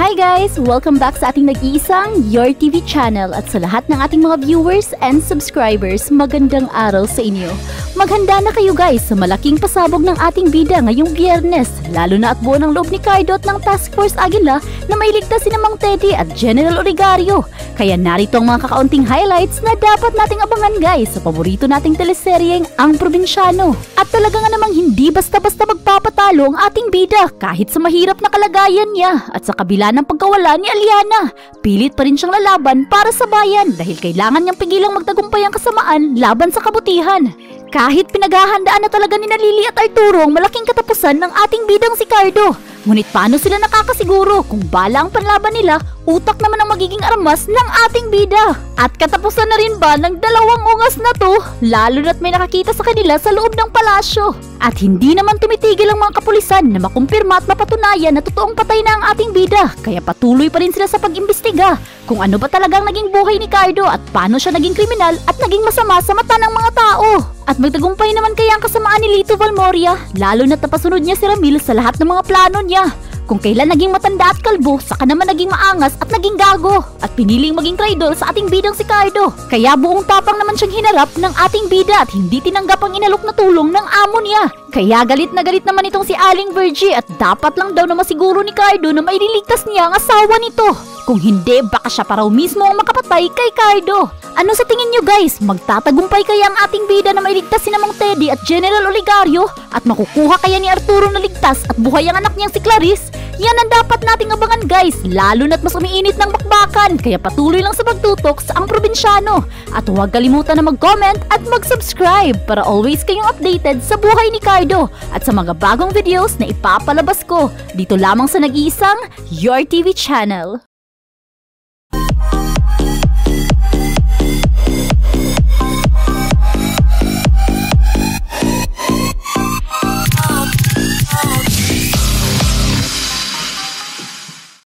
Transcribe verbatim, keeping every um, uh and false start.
Hi guys! Welcome back sa ating nag-iisang Your T V channel at sa lahat ng ating mga viewers and subscribers, magandang araw sa inyo. Maghanda na kayo guys sa malaking pasabog ng ating bida ngayong Biyernes, lalo na at buo ng loob ni Cardo at ng Task Force Aguila na mailigtas si Mang Teddy at General Oligario. Kaya narito ang mga kakaunting highlights na dapat nating abangan guys sa paborito nating teleseryeng Ang Probinsyano. At talaga nga namang hindi basta-basta magpapatalo ang ating bida kahit sa mahirap na kalagayan niya at sa kabila ng pagkawala ni Aliana. Pilit pa rin siyang lalaban para sa bayan dahil kailangan niyang pigilang magtagumpay ang kasamaan laban sa kabutihan. Kahit pinaghahandaan na talaga ni Lily at Arturo ang malaking katapusan ng ating bidang si Cardo. Ngunit paano sila nakakasiguro kung bala ang panlaban nila, utak naman ang magiging armas ng ating bida? At katapusan na rin ba ng dalawang ungas na to, lalo na't may nakakita sa kanila sa loob ng palasyo? At hindi naman tumitigil ang mga kapulisan na makumpirma at mapatunayan na totoong patay na ang ating bida, kaya patuloy pa rin sila sa pag-imbestiga kung ano ba talagang naging buhay ni Cardo at paano siya naging kriminal at naging masama sa mata ng mga tao. At magtagumpay naman kaya ang kasamaan ni Lito Valmoria, lalo na't napasunod niya si Ramil sa lahat ng mga plano niya. Kung kailan naging matanda at kalbo, saka naman naging maangas at naging gago at piniling maging traidor sa ating bidang si Cardo. Kaya buong tapang naman siyang hinarap ng ating bida at hindi tinanggap ang inalok na tulong ng amo niya. Kaya galit na galit naman itong si Aling Virgie at dapat lang daw na masiguro ni Cardo na maililigtas niya ang asawa nito. Kung hindi, baka siya pa raw mismo ang makapatay kay Cardo. Ano sa tingin nyo guys? Magtatagumpay kaya ang ating bida na mailigtas si Mang Teddy at General Oligario? At makukuha kaya ni Arturo na ligtas at buhay ang anak niyang si Clarice? Yan ang dapat nating abangan guys, lalo na't mas umiinit ng bakbakan. Kaya patuloy lang sa pagtutok sa Ang Probinsyano. At huwag kalimutan na mag-comment at mag-subscribe para always kayong updated sa buhay ni Cardo at sa mga bagong videos na ipapalabas ko dito lamang sa nag-iisang Your T V channel.